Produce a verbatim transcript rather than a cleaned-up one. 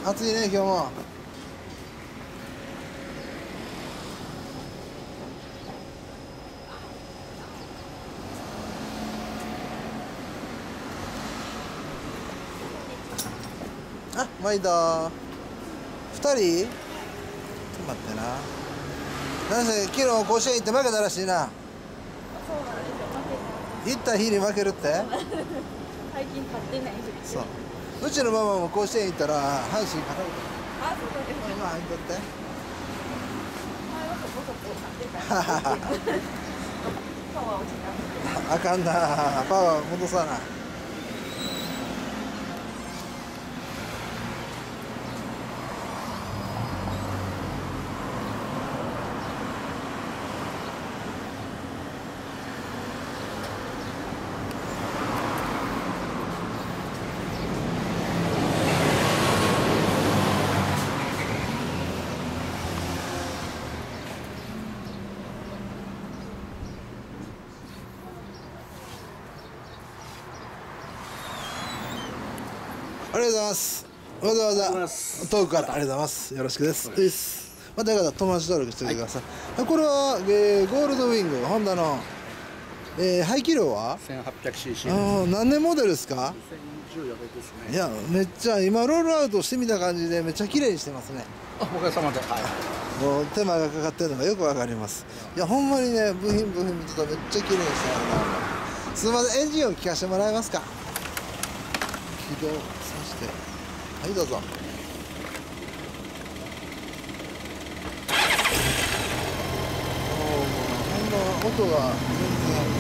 暑いね今日も。あ、毎度ふたり。ちょっと待ってな。なんせ昨日甲子園行って負けたらしいな。 そうなんですよ、負け行った日に負けるって。 た。最近勝ってないです。 そう。うちのママも甲子園行ったら阪神勝たれた。 あ、そうなんですね。 今入っとって。 前はそこそこ勝ってたんですけど。パワー落ちた。 あかんな、パワー戻さな。ありがとうございます。わざわざ遠くからありがとうございます。よろしくです。です。またよかったら友達登録しておいてください。はい、これは、えー、ゴールドウィングホンダの、えー、排気量はせんはっぴゃくシーシー。 あー、何年モデルですか？ にせんじゅうよねんですね。 いや、めっちゃ今ロールアウトしてみた感じでめっちゃ綺麗にしてますね。 あ、おかげさまで。はい。 もう手間がかかってるのがよくわかります。いや、ほんまにね、部品部品見てたらめっちゃ綺麗にしてあるな。すみません、エンジン音聞かせてもらえますか？起動させて。はい、どうぞ。おー、ほんま音が全然